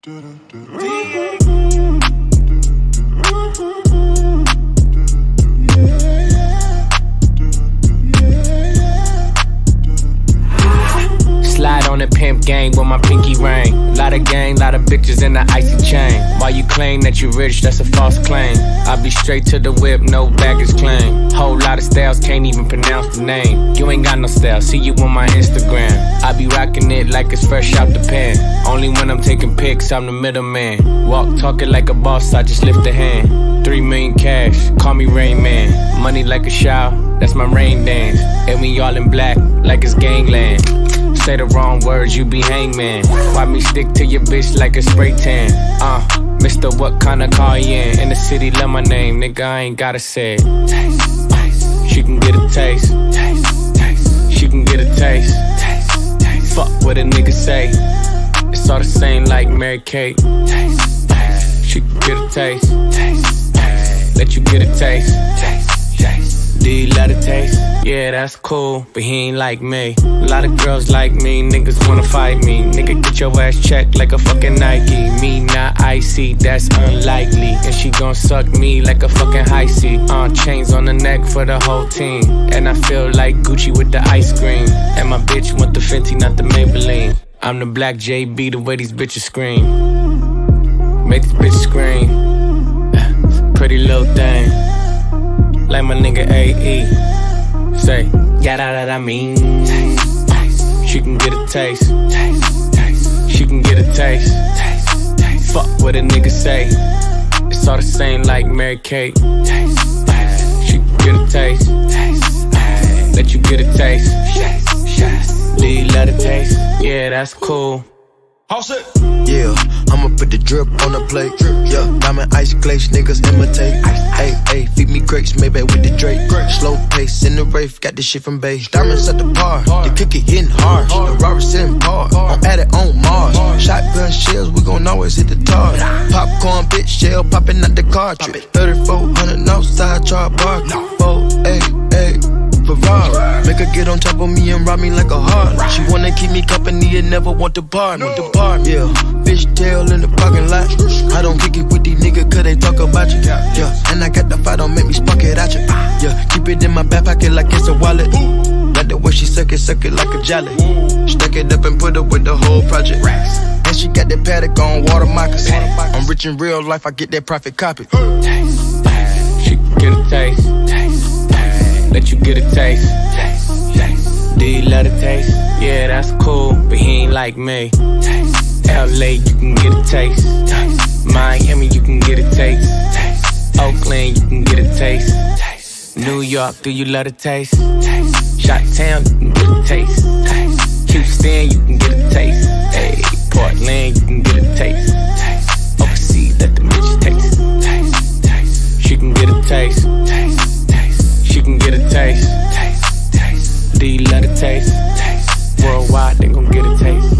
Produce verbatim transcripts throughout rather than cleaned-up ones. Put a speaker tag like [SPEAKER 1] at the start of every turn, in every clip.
[SPEAKER 1] Slide on the pimp gang with my pinky ring. Lot of gang, lot of bitches in the icy chain. While you claim that you rich, that's a false claim. I be straight to the whip, no baggage claim. Whole lot of styles, can't even pronounce the name. You ain't got no style, see you on my Instagram. I be rocking it like it's fresh out the pen. Only when I'm taking pics, I'm the middleman. Walk talking like a boss, I just lift a hand. Three million cash, call me Rain Man. Money like a shower, that's my rain dance. And we all in black, like it's Gangland. Say the wrong words, you be hangman. Why me stick to your bitch like a spray tan? Uh, Mister What kind of car you in? In the city, love my name, nigga, I ain't gotta say it. Taste, taste. She can get a taste. Taste, taste. She can get a taste. Taste, taste. Fuck what a nigga say. It's all the same like Mary Kate. Taste, taste. She can get a taste. Taste, taste. Let you get a taste. Taste, taste. Do you love the taste? Yeah, that's cool, but he ain't like me. A lot of girls like me, niggas wanna fight me. Nigga, get your ass checked like a fucking Nike. Me not icy, that's unlikely. And she gon' suck me like a fucking high C. Uh, chains on the neck for the whole team. And I feel like Gucci with the ice cream. And my bitch want the Fenty, not the Maybelline. I'm the black J B, the way these bitches scream. Make this bitch scream. Pretty little thing. Like my nigga A E. Say, yeah, that I mean. Taste, taste. She can get a taste. Taste, taste. She can get a taste. Taste, taste. Fuck what a nigga say. It's all the same like Mary Kate. Taste, taste. She can get a taste. Taste, taste. Let you get a taste. Yes, yes. Do you love the taste? Yeah, that's cool.
[SPEAKER 2] All set. Yeah, I'ma put the drip on the plate. Yeah, diamond ice glaze, niggas imitate. Hey, hey, feed me grapes, maybe with the Drake. Slow pace in the Wraith, got this shit from Bay. Diamonds at the bar, the cookie hitting hard. The Robert sitting hard, I'm at it on Mars. Shotgun shells, we gon' always hit the tar. Popcorn, bitch, shell popping out the cartridge. thirty-four hundred outside, char bar. four, eight, eight. Ferrari. Make her get on top of me and rob me like a heart. She wanna keep me company and never want to bar me. The bar, yeah. Fishtail in the parking lot. I don't kick it with these niggas cause they talk about you. Yeah, and I got the fight, don't make me spark it at you. Yeah, keep it in my back pocket like it's a wallet. Like the way she suck it, suck it like a jelly. Stack it up and put it with the whole project. And she got that paddock on water moccasins. I'm rich in real life, I get that profit copy.
[SPEAKER 1] Taste, taste. She can get a taste. Taste. Let you get a taste. Taste, taste. Do you love the taste? Yeah, that's cool, but he ain't like me. Taste, L A, you can get a taste. Taste, Miami, you can get a taste. Taste, Oakland, you can get a taste. Taste, New York, do you love the taste? Taste, Chi-Town, you can get a taste. Taste, Houston, you can get a taste. Hey, Portland, you can get a taste. Taste, overseas, let the bitch taste. Taste, taste. She can get a taste. Taste. She can get a taste. Taste, taste. Do you love the taste? Taste. Worldwide, they gon' get a taste.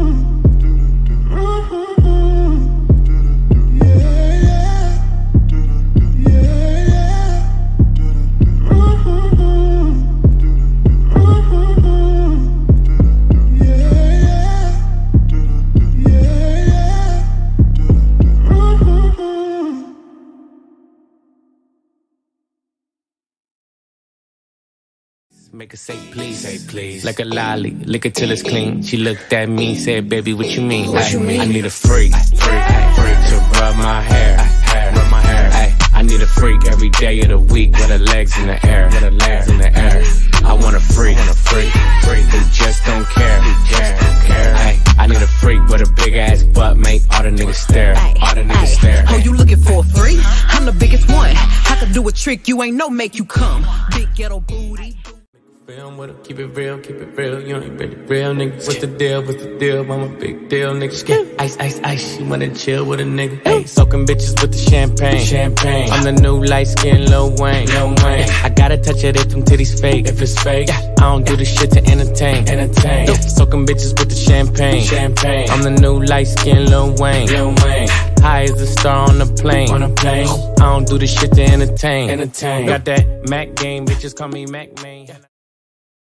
[SPEAKER 1] Make her say please, say please. Like a lolly, lick it till it's clean. She looked at me, said, baby, what you mean? What I, you mean? I need a freak, freak, freak to rub my hair, hair, rub my hair. Ay, I need a freak every day of the week with her legs in the air, with her legs in the air. I want a freak, want a freak, freak who just don't care, who just don't care. Ay, I need a freak with a big ass butt, make all the niggas stare, all the niggas stare.
[SPEAKER 3] Oh, you looking for a freak? I'm the biggest one. I can do a trick you ain't no make you come. Big ghetto booty.
[SPEAKER 1] Film with her, keep it real, keep it real. You ain't really real, nigga. What's the deal? What's the deal? I'm a big deal, nigga. Ice, ice, ice. She wanna chill with a nigga. Hey, soaking bitches with the champagne. Champagne. I'm the new light skin Lil Wayne. Lil Wayne. I gotta touch it if them titties fake. If it's fake, I don't do this shit to entertain. Entertain. Soaking bitches with the champagne. Champagne. I'm the new light skin Lil Wayne. Lil Wayne. High as a star on the plane. On a plane. I don't do this shit to entertain. Entertain. Got that Mac game, bitches call me Mac man.